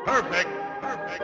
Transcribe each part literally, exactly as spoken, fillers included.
Perfect. Perfect.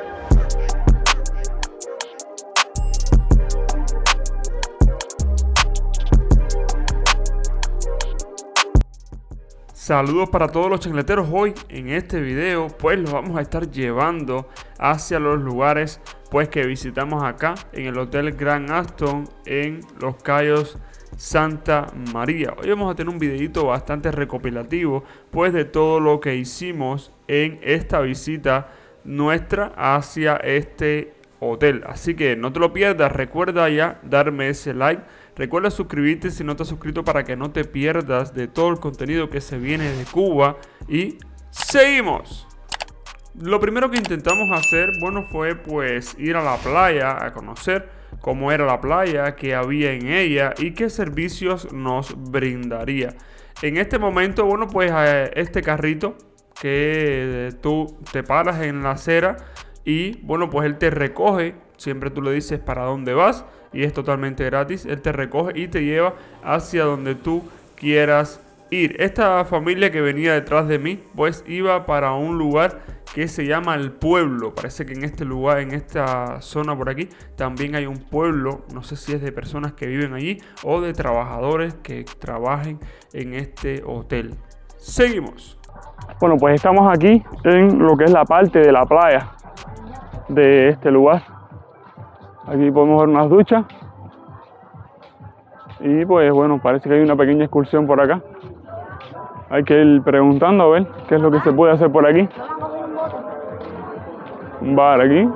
Saludos para todos los chancleteros. Hoy en este video pues los vamos a estar llevando hacia los lugares pues que visitamos acá en el Hotel Grand Aston en Los Cayos, Santa María. Hoy vamos a tener un videito bastante recopilativo pues de todo lo que hicimos en esta visita nuestra hacia este hotel, así que no te lo pierdas. Recuerda ya darme ese like, recuerda suscribirte si no te has suscrito para que no te pierdas de todo el contenido que se viene de Cuba. Y seguimos. Lo primero que intentamos hacer, bueno, fue pues ir a la playa a conocer cómo era la playa, qué había en ella y qué servicios nos brindaría. En este momento, bueno, pues este carrito que tú te paras en la acera y bueno, pues él te recoge, siempre tú le dices para dónde vas y es totalmente gratis. Él te recoge y te lleva hacia donde tú quieras ir. Esta familia que venía detrás de mí pues iba para un lugar que se llama El Pueblo. Parece que en este lugar, en esta zona por aquí, también hay un pueblo. No sé si es de personas que viven allí o de trabajadores que trabajen en este hotel. Seguimos. Bueno, pues estamos aquí en lo que es la parte de la playa de este lugar. Aquí podemos ver unas duchas y pues bueno, parece que hay una pequeña excursión por acá. Hay que ir preguntando a ver qué es lo que se puede hacer por aquí. Un bar aquí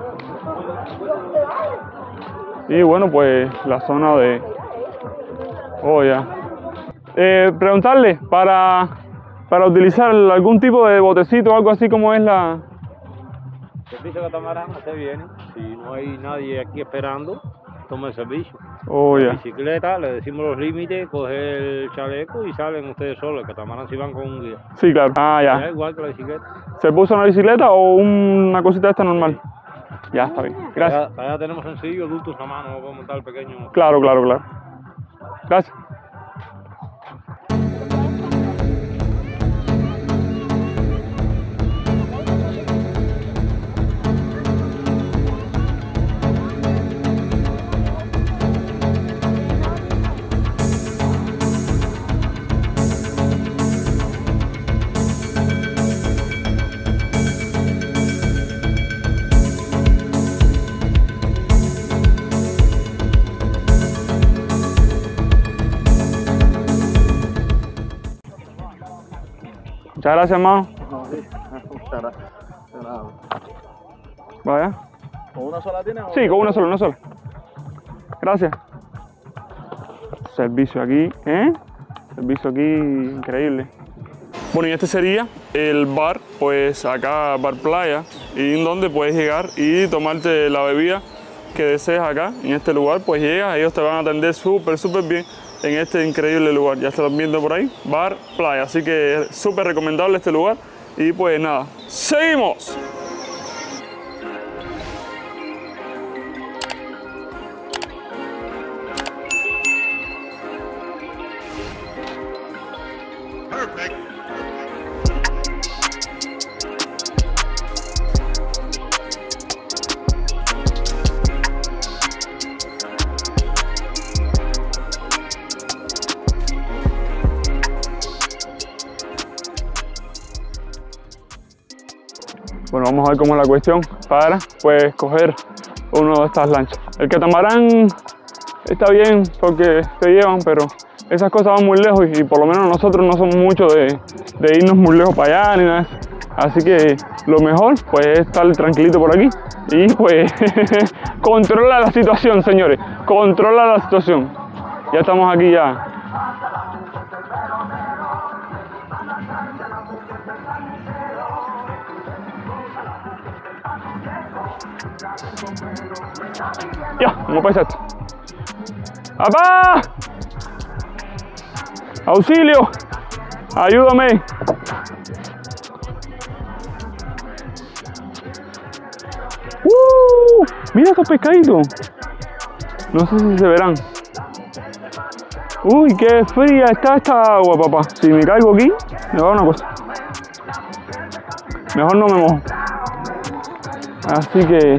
y bueno, pues la zona de oh ya eh, preguntarle para para utilizar algún tipo de botecito o algo así, como es la servicio catamarán. Usted viene, si no hay nadie aquí esperando, toma el servicio. Oh, la yeah. bicicleta, le decimos los límites, coge el chaleco y salen ustedes solos. El catamarán si van con un guía. Sí, claro. Ah, ya. Ya, igual que la bicicleta. ¿Se puso una bicicleta o una cosita esta normal? Ya, está bien. Gracias. Allá, allá tenemos sencillo, adultos a mano, no podemos montar el pequeño. Claro, claro, claro. Gracias. Muchas gracias, hermano. No, sí, muchas gracias. De nada. Vaya. ¿Con una sola tiene? Sí, con una sola, una sola. Gracias. Servicio aquí, ¿eh? Servicio aquí increíble. Bueno, y este sería el bar, pues acá, Bar Playa, y en donde puedes llegar y tomarte la bebida que desees acá. En este lugar, pues llegas, ellos te van a atender súper, súper bien en este increíble lugar. Ya están viendo por ahí, Bar Playa, así que es súper recomendable este lugar. Y pues nada, ¡seguimos! Perfect. Bueno, vamos a ver cómo es la cuestión para pues coger uno de estas lanchas. El catamarán está bien porque te llevan, pero esas cosas van muy lejos y, y por lo menos nosotros no somos mucho de, de irnos muy lejos para allá ni nada de eso. Así que lo mejor pues es estar tranquilito por aquí y pues controla la situación, señores, controla la situación. Ya estamos aquí ya. Ya, ¿cómo pasa esto? ¡Papá! ¡Auxilio! ¡Ayúdame! ¡Uh! ¡Mira estos pescaditos! No sé si se verán. ¡Uy, qué fría está esta agua, papá! Si me caigo aquí, me va una cosa. Mejor no me mojo. Así que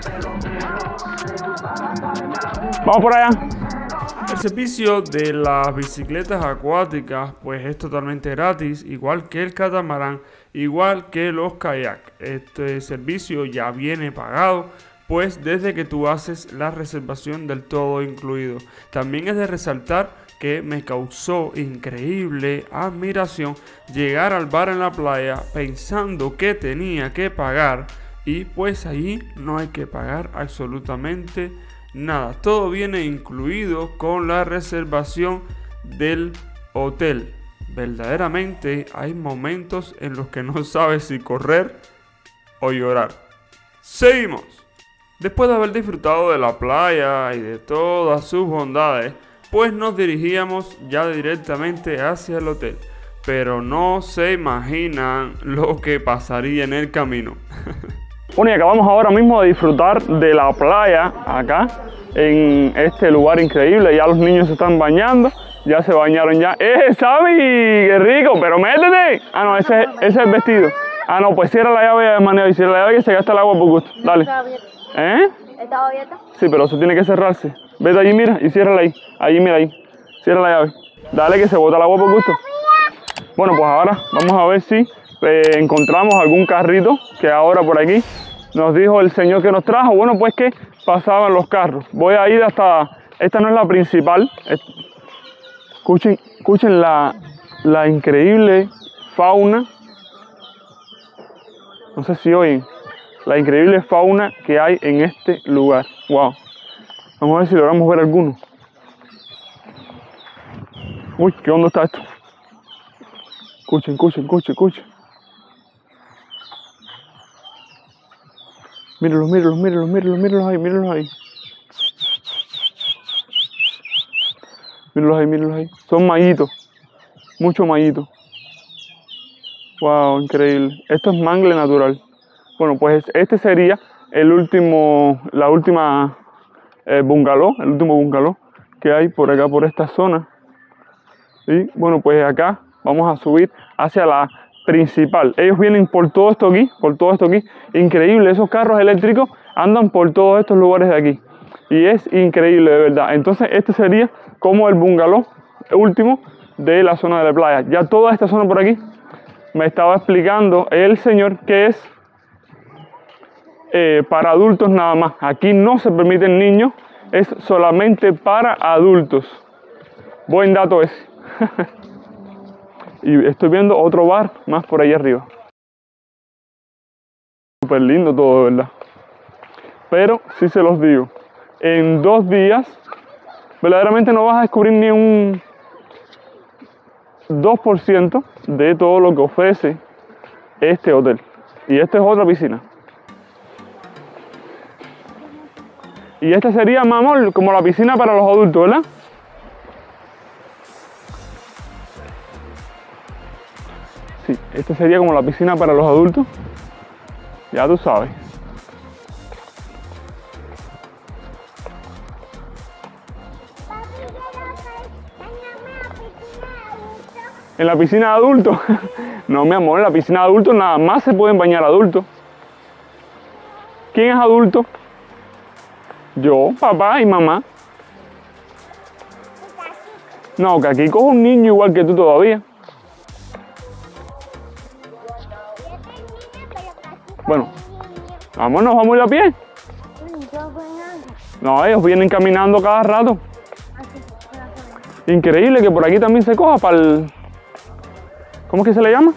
vamos por allá. El servicio de las bicicletas acuáticas pues es totalmente gratis, igual que el catamarán, igual que los kayaks. Este servicio ya viene pagado pues desde que tú haces la reservación del todo incluido. También es de resaltar que me causó increíble admiración llegar al bar en la playa pensando que tenía que pagar, y pues allí no hay que pagar absolutamente nada. Todo viene incluido con la reservación del hotel. Verdaderamente hay momentos en los que no sabes si correr o llorar. Seguimos. Después de haber disfrutado de la playa y de todas sus bondades, pues nos dirigíamos ya directamente hacia el hotel. Pero no se imaginan lo que pasaría en el camino. Bueno, y acabamos ahora mismo de disfrutar de la playa acá, en este lugar increíble. Ya los niños se están bañando, ya se bañaron ya. ¡Eh, Sammy! ¡Qué rico! ¡Pero métete! Ah, no, ese, ese es el vestido. Ah, no, pues cierra la llave de manera y cierra la llave y se gasta el agua por gusto. Dale. ¿Eh? ¿Estaba abierta? Sí, pero eso tiene que cerrarse. Vete allí, mira, y ciérrala ahí. Allí, mira ahí. Cierra la llave. Dale que se bota el agua por gusto. Bueno, pues ahora vamos a ver si eh, encontramos algún carrito que ahora por aquí nos dijo el señor que nos trajo. Bueno, pues que pasaban los carros. Voy a ir hasta... Esta no es la principal. Escuchen, escuchen la, la increíble fauna. No sé si oyen. La increíble fauna que hay en este lugar. Wow. Vamos a ver si logramos ver alguno. Uy, ¿qué onda está esto? Escuchen, escuchen, escuchen, escuchen. Mírenlos, mírenlos, mírenlos, mírenlos, mírenlos ahí, mírenlos ahí. Mírenlos ahí, mírenlos ahí. Son maguitos. Mucho maguito. Wow, increíble. Esto es mangle natural. Bueno, pues este sería el último, la última eh, bungalow, el último bungalow que hay por acá, por esta zona. Y bueno, pues acá vamos a subir hacia la principal. Ellos vienen por todo esto aquí, por todo esto aquí. Increíble, esos carros eléctricos andan por todos estos lugares de aquí. Y es increíble, de verdad. Entonces este sería como el bungalow último de la zona de la playa. Ya toda esta zona por aquí me estaba explicando el señor que es eh, para adultos nada más. Aquí no se permiten niños, es solamente para adultos. Buen dato ese. Y estoy viendo otro bar más por ahí arriba. Súper lindo todo, de verdad. Pero sí se los digo, en dos días verdaderamente no vas a descubrir ni un dos por ciento de todo lo que ofrece este hotel. Y esta es otra piscina. Y esta sería, mamón, como la piscina para los adultos, ¿verdad? Sí, esta sería como la piscina para los adultos. Ya tú sabes. En la piscina de adultos. No, mi amor, en la piscina de adultos nada más se pueden bañar adultos. ¿Quién es adulto? Yo, papá y mamá. No, que aquí cojo un niño igual que tú todavía. Bueno, vámonos, vamos a ir a pie. No, ellos vienen caminando cada rato. Increíble que por aquí también se coja para el... ¿Cómo es que se le llama?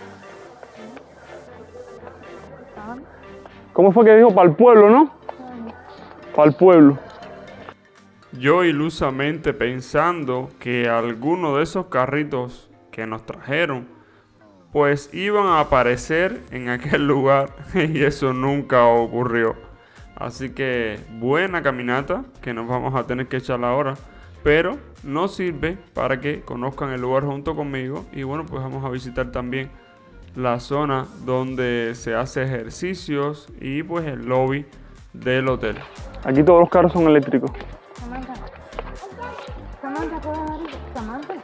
¿Cómo fue que dijo? Para el pueblo, ¿no? Para el pueblo. Yo ilusamente pensando que alguno de esos carritos que nos trajeron pues iban a aparecer en aquel lugar y eso nunca ocurrió. Así que buena caminata que nos vamos a tener que echar ahora, pero nos sirve para que conozcan el lugar junto conmigo. Y bueno, pues vamos a visitar también la zona donde se hace ejercicios y pues el lobby del hotel. Aquí todos los carros son eléctricos. Samantha. Samantha, ¿puedo dar? Samantha.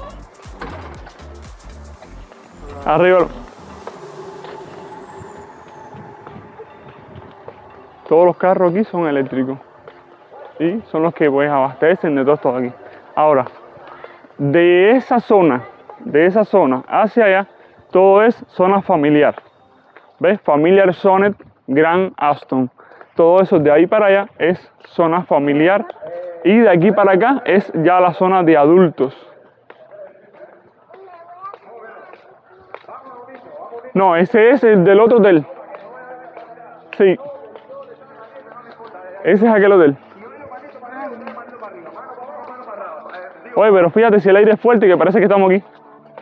Arriba. Todos los carros aquí son eléctricos. Y son los que pues abastecen de todo esto de aquí. Ahora, de esa zona, de esa zona hacia allá, todo es zona familiar. ¿Ves? Familiar Zone Grand Aston. Todo eso de ahí para allá es zona familiar. Y de aquí para acá es ya la zona de adultos. No, ese es el del otro hotel. Sí. Ese es aquel hotel. Oye, pero fíjate si el aire es fuerte que parece que estamos aquí.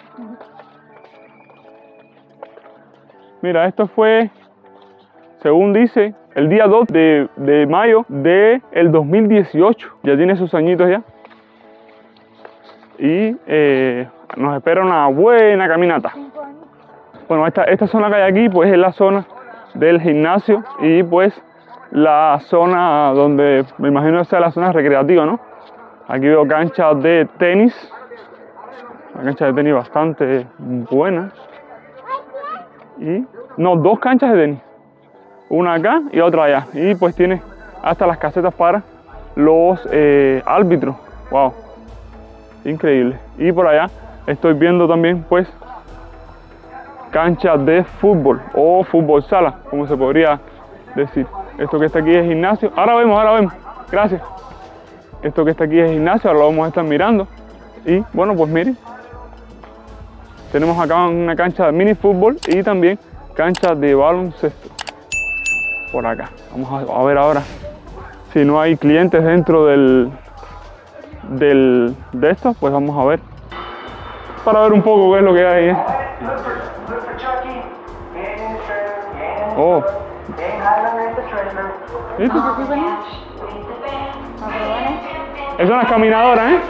Mira, esto fue, según dice, el día dos de, de mayo del dos mil dieciocho. Ya tiene sus añitos ya. Y eh, nos espera una buena caminata. Bueno, esta, esta zona que hay aquí pues es la zona del gimnasio y pues la zona donde me imagino que sea la zona recreativa, ¿no? Aquí veo canchas de tenis. Una cancha de tenis bastante buena. Y no, dos canchas de tenis. Una acá y otra allá. Y pues tiene hasta las casetas para los eh, árbitros. Wow. Increíble. Y por allá estoy viendo también pues canchas de fútbol o fútbol sala, como se podría decir. Esto que está aquí es gimnasio. Ahora vemos, ahora vemos. Gracias. Esto que está aquí es gimnasio, ahora lo vamos a estar mirando. Y bueno, pues miren. Tenemos acá una cancha de mini fútbol y también cancha de baloncesto. Por acá. Vamos a ver ahora si no hay clientes dentro del, del de esto, pues vamos a ver. Para ver un poco qué es lo que hay. ¿eh? Oh. ¿Viste? Es una caminadora, ¿eh?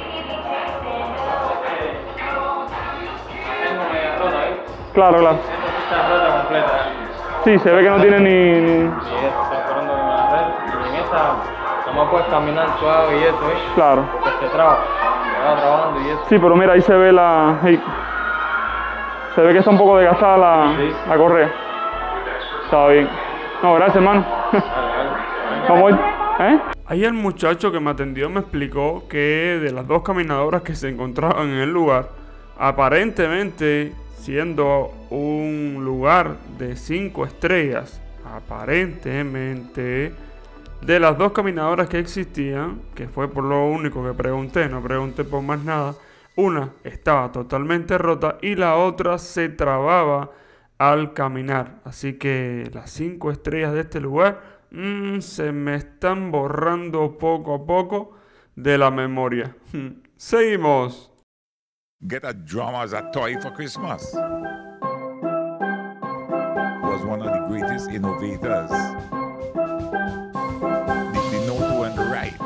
Claro, claro. Está rota completa. Sí, se ve que no tiene ni... ni... Y esto está esperando que me la arregle. Y en esta, nomás puedes caminar suave y esto, ¿eh? Claro. Que se traba. Se va trabajando y eso. Sí, pero mira, ahí se ve la... ahí. Se ve que está un poco desgastada la, Sí. la correa. Está bien. No, gracias, hermano. Vamos a ir. ¿Eh? Ahí el muchacho que me atendió me explicó que de las dos caminadoras que se encontraban en el lugar, aparentemente siendo un lugar de cinco estrellas, aparentemente de las dos caminadoras que existían, que fue por lo único que pregunté, no pregunté por más nada, una estaba totalmente rota y la otra se trababa al caminar. Así que las cinco estrellas de este lugar mmm, se me están borrando poco a poco de la memoria. Seguimos. Get a drum as a toy for Christmas. Was one of the greatest innovators. The, the know to and the right.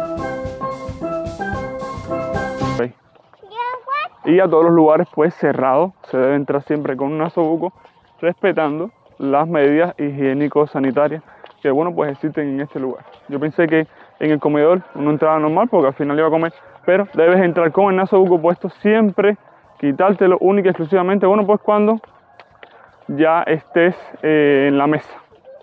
Okay. Y a todos los lugares pues cerrados, se debe entrar siempre con un nasobuco, respetando las medidas higiénico-sanitarias que bueno pues existen en este lugar. Yo pensé que en el comedor uno entraba normal porque al final iba a comer, pero debes entrar con el nasobuco puesto siempre, quitártelo única y exclusivamente, bueno pues cuando ya estés eh, en la mesa.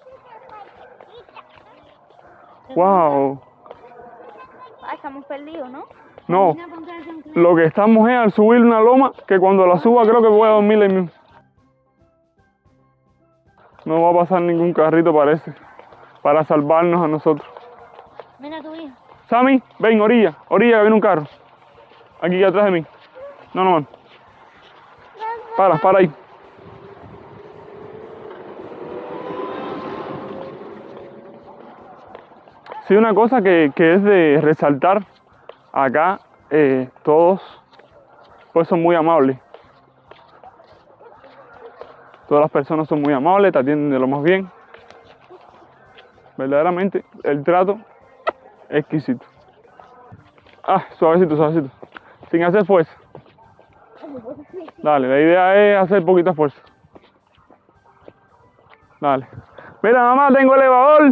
Wow. Ah, estamos perdidos, ¿no? No, lo que estamos es al subir una loma que cuando la suba creo que voy a dormir ahí mismo. No va a pasar ningún carrito parece, para salvarnos a nosotros. Mira tu hija. Sammy, ven, orilla, orilla que viene un carro. Aquí atrás de mí. No, no, no. Para, para ahí. Sí, una cosa que, que es de resaltar acá, eh, todos pues son muy amables. Todas las personas son muy amables, te atienden de lo más bien. Verdaderamente, el trato exquisito. Ah, suavecito, suavecito. Sin hacer fuerza. Dale, la idea es hacer poquita fuerza. Dale. Mira, mamá, tengo elevador.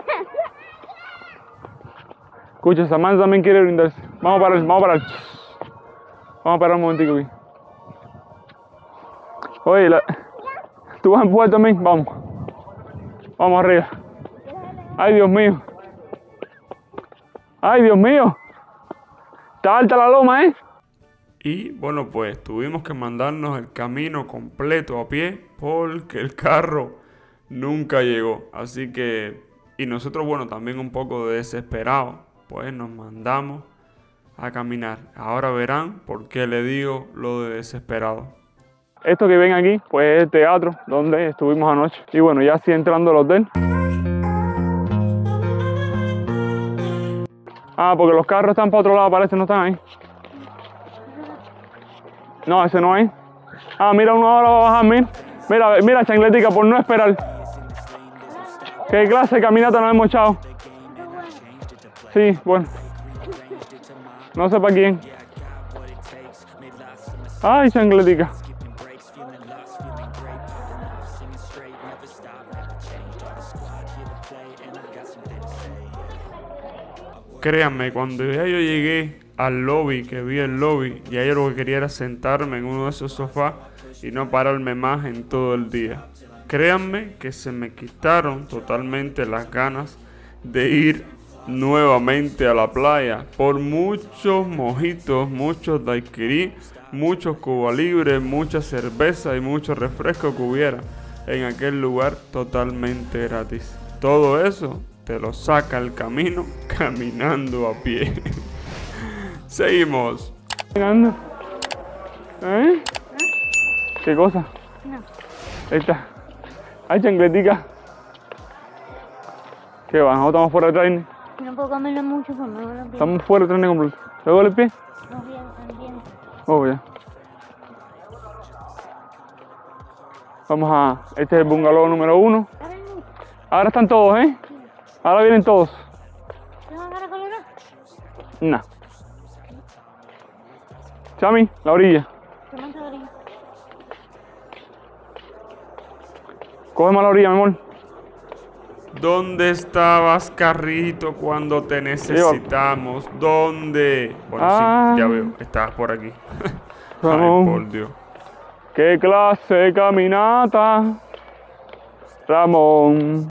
Escucha, Samantha también quiere brindarse. Vamos a parar, vamos a parar. Vamos a parar un momentico aquí. Oye, la... ¿tú vas a empujar también? Vamos. Vamos arriba. Ay, Dios mío. Ay, Dios mío. Está alta la loma, ¿eh? Y bueno, pues tuvimos que mandarnos el camino completo a pie porque el carro nunca llegó. Así que, y nosotros, bueno, también un poco desesperados, pues nos mandamos a caminar. Ahora verán por qué le digo lo de desesperado. Esto que ven aquí, pues es el teatro donde estuvimos anoche. Y bueno, ya así entrando al hotel. Ah, porque los carros están para otro lado, parece, no están ahí. No, ese no hay. Ah, mira, uno ahora va a bajar, mira. Mira, mira, chancletica, por no esperar. ¿Qué clase de caminata nos hemos echado? Sí, bueno. No sé para quién. Ay, chancletica. Créanme, cuando ya yo llegué al lobby, que vi el lobby, ya yo lo que quería era sentarme en uno de esos sofás y no pararme más en todo el día. Créanme que se me quitaron totalmente las ganas de ir nuevamente a la playa por muchos mojitos, muchos daiquiri, muchos Cuba Libre, mucha cerveza y mucho refresco que hubiera en aquel lugar totalmente gratis. Todo eso te lo saca el camino caminando a pie. Seguimos. ¿Eh? ¿Eh? ¿Qué cosa? No. Ahí está. Ay, chancletica. ¿Qué va? ¿Nosotros estamos fuera de tren? No puedo comerlo mucho porque me duele el pie. Estamos fuera de tren completo. ¿Te duele el pie? No, bien, bien. Oh, ya. Vamos a... Este es el bungalow número uno. Ahora están todos, ¿eh? Ahora vienen todos. ¿Te vas a agarrar con una? Nah. Chami, la orilla. Te mando la orilla. Cógeme a la orilla, mi amor. ¿Dónde estabas, carrito, cuando te necesitamos? ¿Dónde? Bueno, Ah. sí, ya veo. Estabas por aquí. Ay, Ramón. por Dios. ¿Qué clase de caminata? Ramón.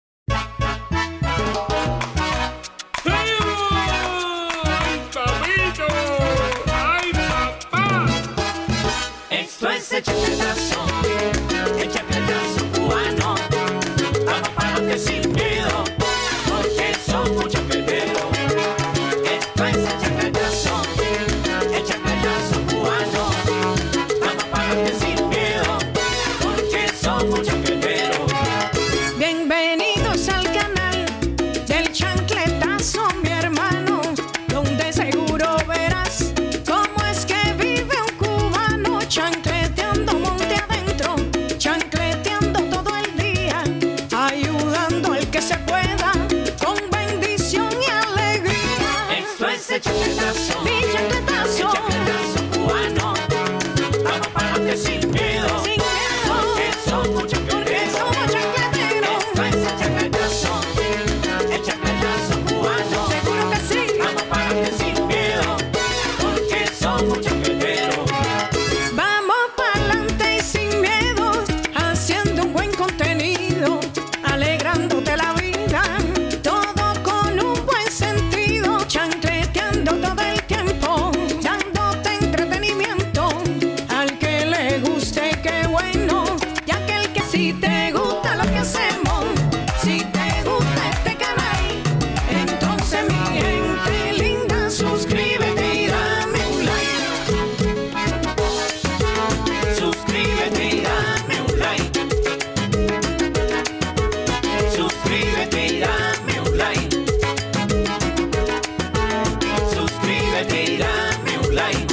Esto es el chancletazo, el chancletazo cubano. Vamos para adelante sin miedo, porque somos chancleteros. Esto es el chancletazo, el chancletazo cubano. Vamos para adelante sin miedo, porque somos chancleteros. Bienvenidos al canal del chancletazo, mi hermano, donde seguro verás cómo es que vive un cubano chancleteando monte adentro, chancleteando todo el día, ayudando al que se pueda, con bendición y alegría. Esto es el chancletazo, Mi chancletazo, el chancletazo cubano. Vamos para adelante sin miedo, sin miedo, porque somos porque chancleteros. somos chancleteros. Esto es el chancletazo, el chancletazo cubano. Seguro que sí. Vamos para adelante sin miedo, porque somos chancleteros. Vamos pa'lante y sin miedo, haciendo un buen contenido, alegrándote la vida, todo con un buen sentido, chancleteando todo el tiempo, dándote entretenimiento, al que le guste qué bueno, y aquel que si te gusta lo que hacemos, si te gusta este canal, entonces mi gente linda, suscríbete y dame un like. Suscríbete y dame un like. Suscríbete y dame un like. Suscríbete y dame un like.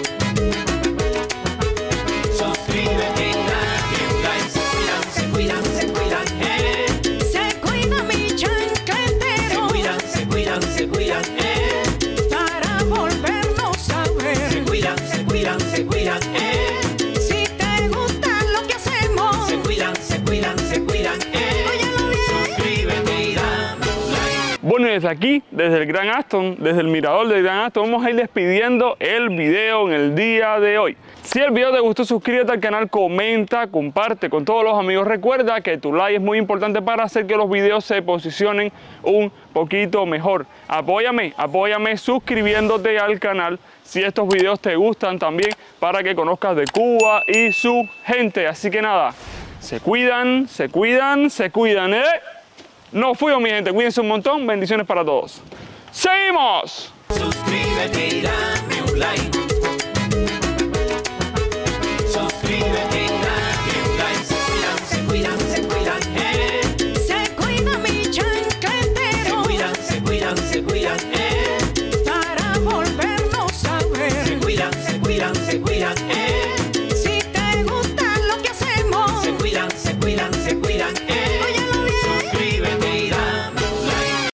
Suscríbete y dame un like. Se cuidan, se cuidan, se cuidan, eh. Se cuida mi Se chancletero cuidan, se cuidan, se cuidan, eh. para volvernos a Se ver. cuidan, se cuidan, se cuidan, eh. Si te gusta lo que hacemos, Se cuidan, se cuidan, se cuidan, eh. óyelo bien. Suscríbete y dame un like. Bueno, y desde aquí, desde el Gran Aston, desde el mirador del Gran Aston, vamos a ir despidiendo el video en el día de hoy. Si el video te gustó, suscríbete al canal, comenta, comparte con todos los amigos. Recuerda que tu like es muy importante para hacer que los videos se posicionen un poquito mejor. Apóyame, apóyame suscribiéndote al canal si estos videos te gustan también, para que conozcas de Cuba y su gente. Así que nada, se cuidan, se cuidan, se cuidan, ¿eh? Nos fuimos, mi gente. Cuídense un montón. Bendiciones para todos. ¡Seguimos! Suscríbete y dame un like.